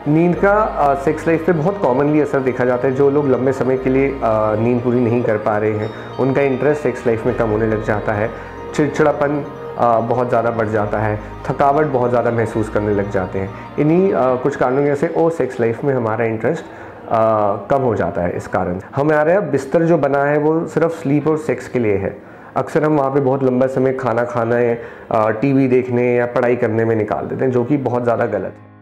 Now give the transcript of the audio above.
नींद का sex life पे बहुत कॉमनली असर देखा जाता है। जो लोग लंबे समय के लिए नींद पूरी नहीं कर पा रहे हैं, उनका इंटरेस्ट सेक्स लाइफ में कम होने लग जाता है, चिड़चिड़ापन बहुत ज़्यादा बढ़ जाता है, थकावट बहुत ज़्यादा महसूस करने लग जाते हैं। इन्हीं कुछ कारणों की वजह से और सेक्स लाइफ में हमारा इंटरेस्ट कम हो जाता है। इस कारण हमारा बिस्तर जो बना है वो सिर्फ स्लीप और सेक्स के लिए है। अक्सर हम वहाँ पे बहुत लंबा समय खाना खाने, टीवी देखने या पढ़ाई करने में निकाल देते हैं, जो कि बहुत ज़्यादा गलत है।